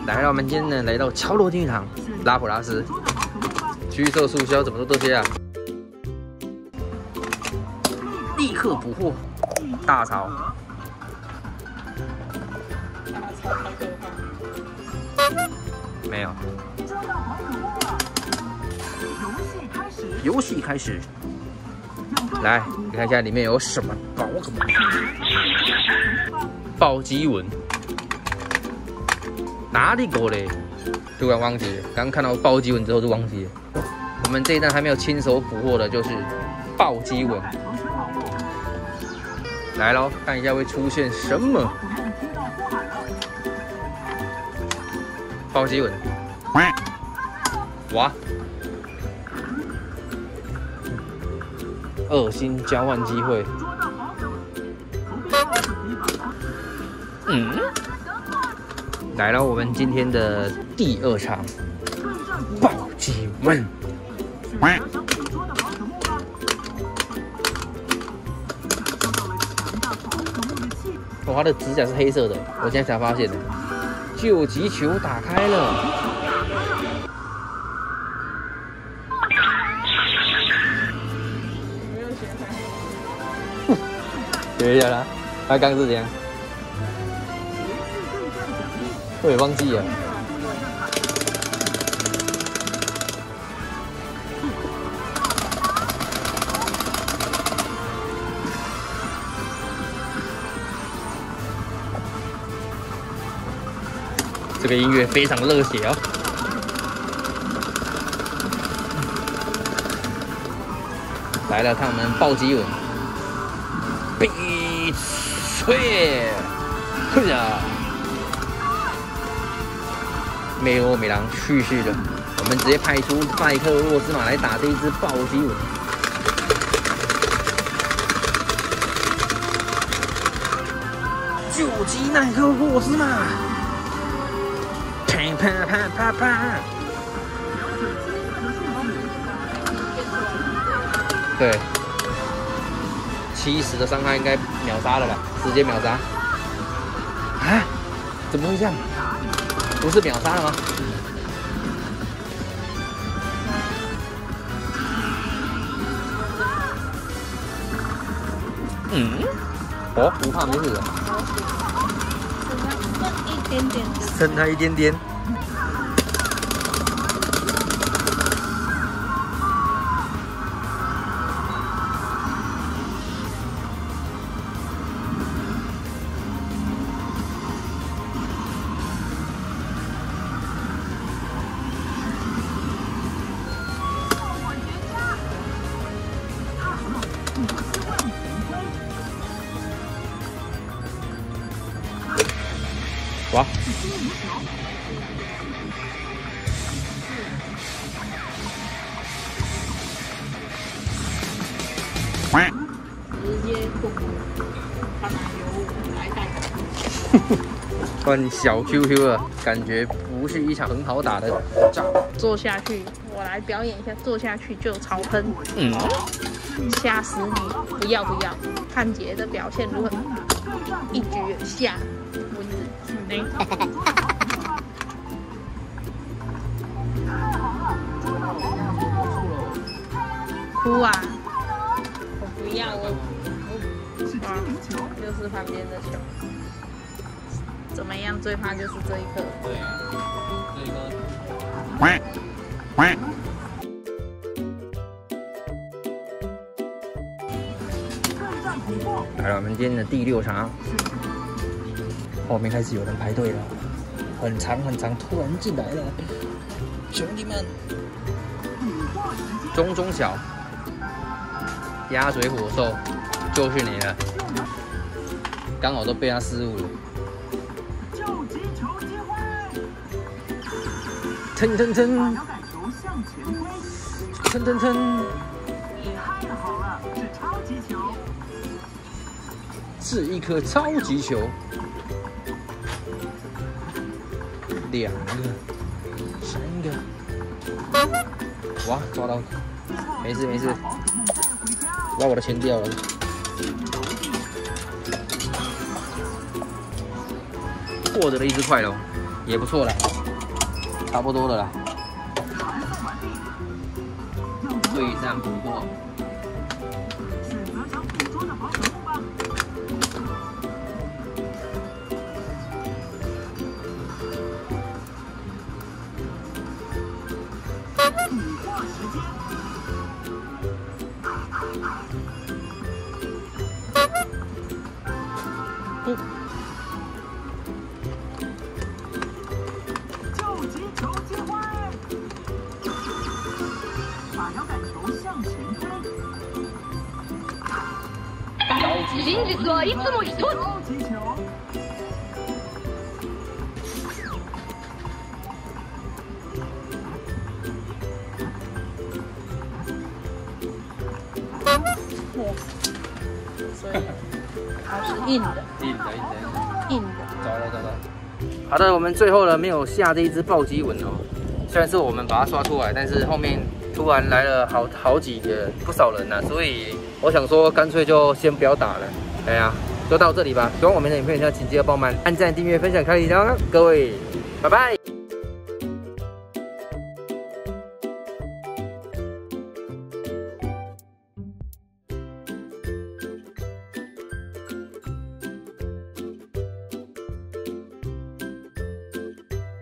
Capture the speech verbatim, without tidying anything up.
来了，我们今天呢来到乔罗天堂拉普拉斯，橘色促销怎么都这些啊？立刻补货，大潮。没有。游戏开始。来，你看一下里面有什么宝可梦。暴击纹。 哪里过嘞？突然忘记了，刚看到暴击纹之后就忘记了。我们这一站还没有亲手捕获的，就是暴击纹。来喽，看一下会出现什么。暴击纹，哇！恶心交换机会。嗯。 来了，我们今天的第二场暴击纹。哦，它的指甲是黑色的，我现在才发现的。救急球打开了。学一下啦，他刚是这样。 我也忘记了。这个音乐非常热血哦。来了，看我们暴击纹，必脆，快点！ 美欧美狼去世了，我们直接派出麦克洛斯马来打这一只暴击纹。救急奈克洛斯马！啪啪啪啪啪！对，七十的伤害应该秒杀了吧？直接秒杀！啊？怎么会这样？ 不是秒杀了吗？嗯，哦，不怕没事的。 一点点， 剩它一点点。哇！ 直接不补，看来由我来代打。 换小 Q Q 了，感觉不是一场很好打的仗。 坐下去，我来表演一下，坐下去就有草喷。 嗯， 吓死你！不要不要，看姐的表现如何？一举下蚊子。哎。哭啊！我不要，我我啊，就是旁边的球。怎么样？最怕就是这一颗。 对，这一颗。来了，我们今天的第六场，后面开始有人排队了，很长很长，突然进来了，兄弟们，中中小。 鸭嘴火兽就是你了，刚好都被他失误了。腾腾腾，腾腾腾，是一颗超级球，两个，三个，哇，抓到，没事没事。 把我的钱掉了，获得了一只快龙。 也不错了，差不多了啦。对战捕获。 嗯， 救急球机会，把摇杆球向前推。 真実はいつも一つ。 高级球。 哇，所以它是硬的， 硬的，硬的， 硬的。 找到，找到。好的，我们最后呢没有下这一只暴击吻哦，虽然是我们把它刷出来，但是后面突然来了好好几个不少人呐、啊，所以我想说干脆就先不要打了。哎呀，就到这里吧。喜欢我们的影片，请记得帮忙按赞、订阅、分享、开启小铃铛，各位，拜拜。